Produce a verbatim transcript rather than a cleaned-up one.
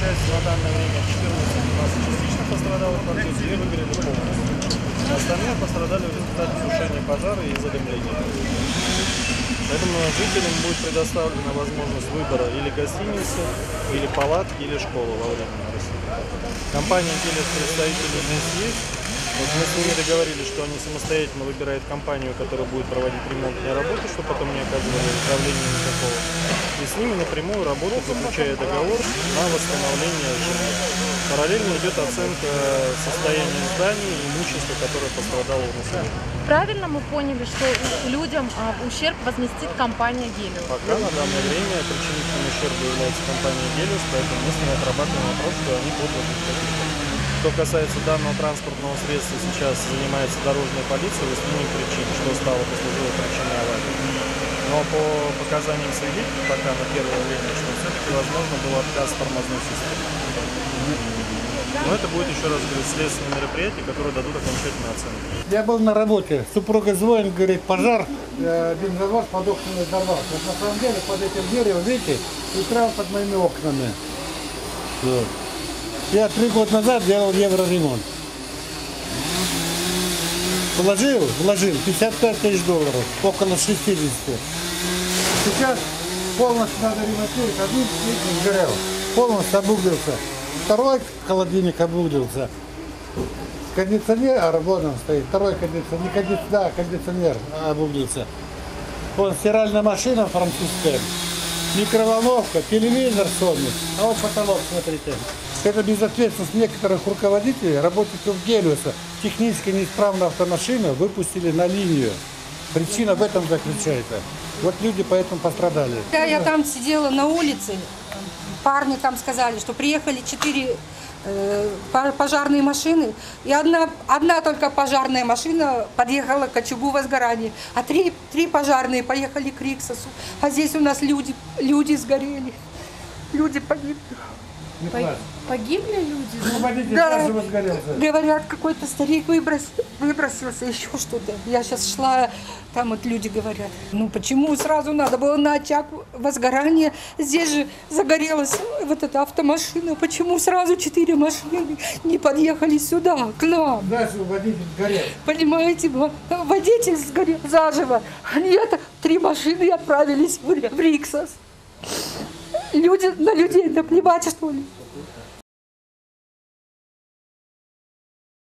считается на данное время четырнадцать у нас частично пострадало, две выгорели полностью. Остальные пострадали в результате тушения пожара и задымления. Поэтому жителям будет предоставлена возможность выбора или гостиницы, или палатки, или школы во время России. Компания «Гелиос» представители здесь есть. Вот мы с ними договорились, что они самостоятельно выбирают компанию, которая будет проводить ремонтные работы, чтобы потом не оказывали управления никакого. И с ними напрямую работать, заключая договор на восстановление жилья. Параллельно идет оценка состояния зданий и имущества, которое пострадало у населения. Правильно мы поняли, что людям а, ущерб возместит компания «Гелиос»? Пока на данное время причинителем ущерба является компания «Гелиос», поэтому мы с ними отрабатываем вопрос, что они будут возмещать. Что касается данного транспортного средства, сейчас занимается дорожная полиция выяснением причин, что стало послужилой причиной аварии. Но по показаниям свидетелей пока на первое время, что все-таки возможно был отказ тормозной системы. Но это будет, еще раз говорю, следственное мероприятие, которое дадут окончательную оценку. Я был на работе, супруга звонит, говорит, пожар, э, бензовоз под окнами взорвался. Вот на самом деле под этим деревом, видите, и прямо под моими окнами. Вот. Я три года назад делал евроремонт. Вложил, вложил пятьдесят пять тысяч долларов, около шестидесяти. Сейчас полностью надо ремонтировать, один литр сгорел, полностью обуглился. Второй холодильник обуглился. Кондиционер, а вот он стоит, второй кондиционер, не кондиционер, да, кондиционер обуглился. Вон стиральная машина французская, микроволновка, телевизор сонный, а вот потолок, смотрите. Это безответственность некоторых руководителей, работников «Гелиоса». Технически неисправную автомашину выпустили на линию. Причина в этом заключается. Вот люди поэтому пострадали. Да, я там сидела на улице, парни там сказали, что приехали четыре э, пожарные машины, и одна, одна только пожарная машина подъехала к очагу возгорания, а три, три пожарные поехали к Риксосу. А здесь у нас люди, люди сгорели, люди погибли. Погибли люди? Ну, да, говорят, какой-то старик выброс, выбросился, еще что-то. Я сейчас шла, там вот люди говорят, ну почему сразу надо было на очаг возгорания? Здесь же загорелась вот эта автомашина, почему сразу четыре машины не подъехали сюда, к нам? Дальше водитель сгорел. Понимаете, водитель сгорел заживо, а нет, три машины отправились в Риксос. Люди, на людей наплевать, что ли?